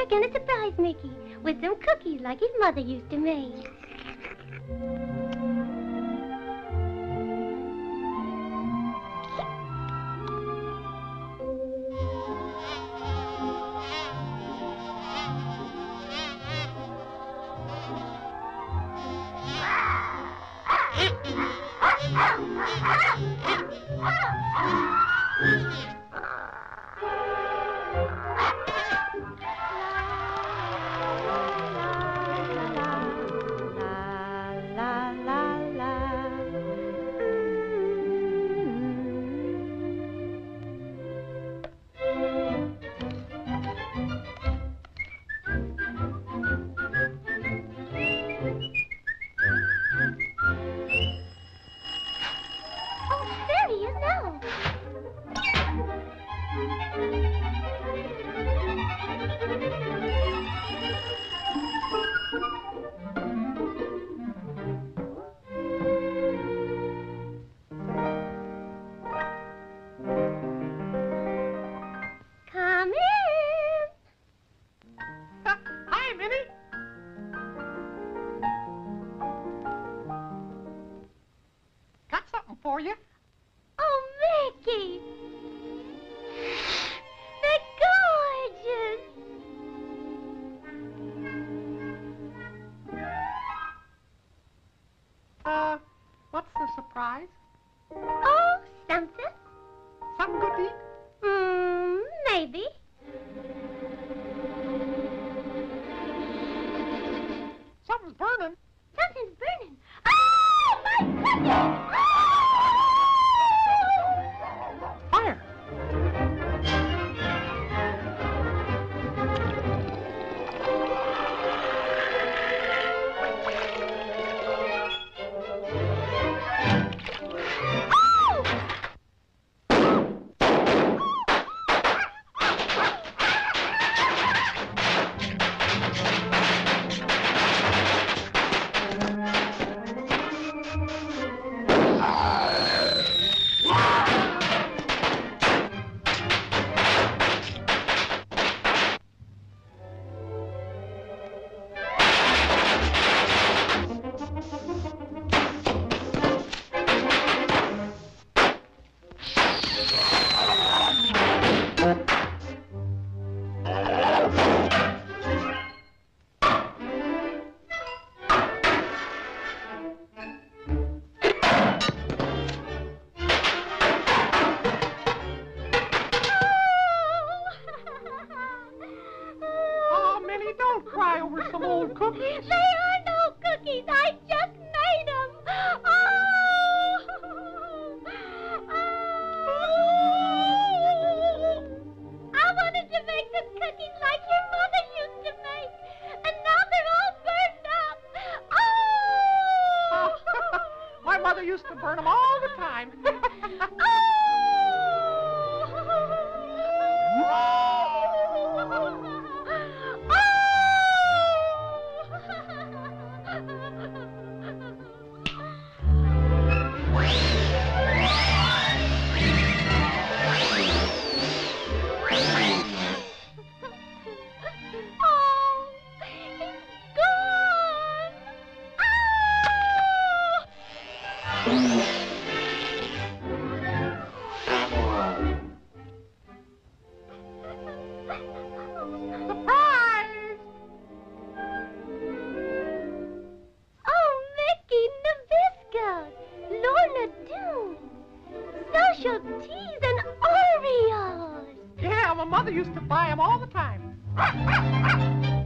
gonna surprise Mickey with some cookies like his mother used to make. For you. Oh, Mickey! They're gorgeous! What's the surprise? Oh, something. Something good to eat? Maybe. Something's burning. Something's burning. Oh, my goodness! Fire! Don't cry over some old cookies. They are no cookies. I just made them. Oh! I wanted to make some cookies like your mother used to make, and now they're all burned up. Oh! My mother used to burn them all the time. Social teas and Oreos. Yeah, my mother used to buy them all the time.